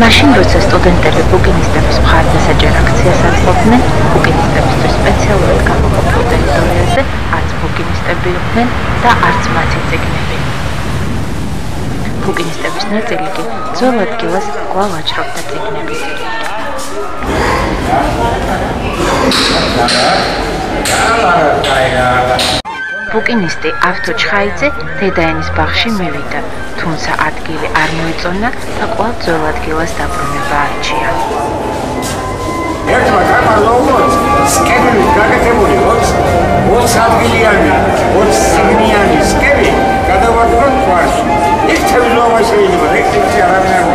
მაშინ როცა სტუდენტები ბუკინისტების მხარდასაჭერ აქციას აწყობდნენ, ბუკინისტებისთვის სპეციალურად გამოყოფილ ტერიტორიაზე არც ბუკინისტები იყვნენ და არც მათი წიგნები. ბუკინისტების ნაწილი კი ძველ ადგილას კვლავ აჭრობდა წიგნების. ბუკინისტი ავთო ჩხაიძე დედაენის ბაღში მივიდა, თუმცა ადგილი არ მოეწონა და კვლავ ძველ ადგილას დაბრუნება არჩია. ერთმა გამარჯვებულს სკემები გაკეთებული 20 ადგილიანი, 20 წიგნიანი სკემი გადავარდა გვარში. იქ თემლოვა შეიძლება, იქ არავინ არ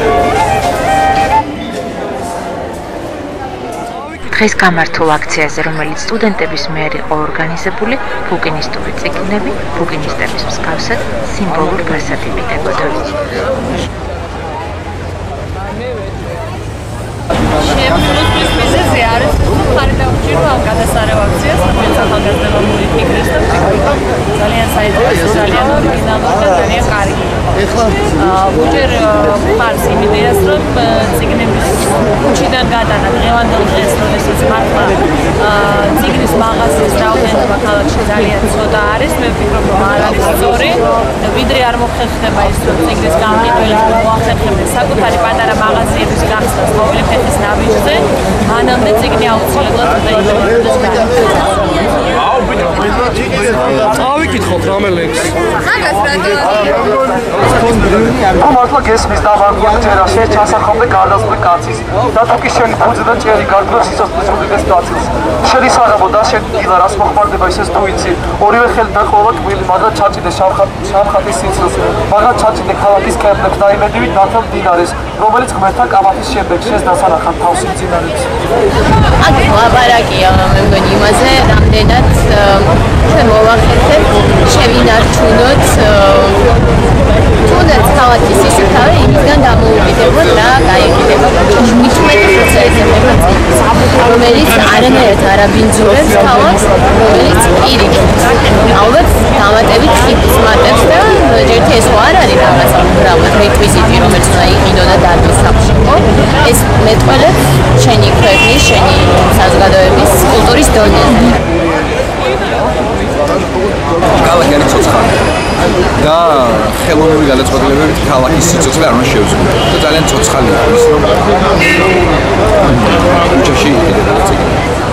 დღეს გამართულ აქციაზე, რომელიც სტუდენტების მიერ იყო ორგანიზებული, ბუკინისტური წიგნები ბუკინისტების მსგავსად სიმბოლურ ფასად იმიტებოდა. შემდგომის მიზეზი არის ხარი დაუჭირო ამ გადასარევ აქციას, რომელიც ახალგაზრდებმა მოიფიქრეს და ძალიან საინტერესო, ძალიან ორიგინალური და ძალიან კარგი. უჯერ მხარს იმ იდეას, რომ წიგნების ქუჩიდან გადანა დღევანდელ დღეს, როდესაც მართლა წიგნის მაღაზიის რაოდენობა ქალაქში ძალიან ცოტა არის, მე ვფიქრობ, რომ არ არის სწორი, ვიდრე არ მოხერხდება ის, რომ წიგნის გამყიდველებს მოახერხებდნენ საკუთარი პატარა მაღაზიების გახსნას ყოველი ფეხის ნაბიჯზე, მანამდე წიგნი აუცილებლად უნდა იგეგმებოდეს გადასარევ. ავიკითხოთ რამე ლექსი. მართლა გესმის დავარგვარ წერაში ჩასახობდე გარდაცვლილ კაცის და თუ კი შენი ფუძიდან ჭერი გარკვეულ სიცოცხლის უდიდეს დაწილს. შენი საღამო და შენ დილა რას მოხმარდება ისეს თუ იცი. ორივე ხელი დაყოლა ტყუილი, მაგრამ ჩაჭიდე შავხატის სიცილს, მაგრამ ჩაჭიდე ქალაქის კერპლებს და იმედივით დათო მდინარეს, რომელიც ღმერთთან კამათის შემდეგ შენს დასანახად თავს იმძინარებს. აქ ლაპარაკია მე მგონი იმაზე, რამდენად ჩვენ მოვახერხებთ, შევინარჩუნოთ თუნდაც ქალაქის სისუფთავე იმისგან დამოუკიდებლად და გაიყიდება ქუჩაში. მithumetes ეზემება წიგნს, რომელიც არანაირად არ აბინძურებს ქალაქს, რომელიც პირიქით ალბათ დამატებით ხიბის მატებს და ერთი ეს არ არის რაღაც უბრალოდ რეკვიზიტი, რომელიც უნდა იყიდო და დადოს საფშიკო. ეს მეტყველებს შენი ქვეყნის, შენი საზოგადოების კულტურის დონეზე. ქალაქი არის ცოცხალი და ხელოვნური გადაწყვეტილებებით ქალაქის სიცოცხლე არ უნდა შევზღუდოთ და ძალიან ცოცხალია ის რომ ქუჩაში იყიდება წიგნი.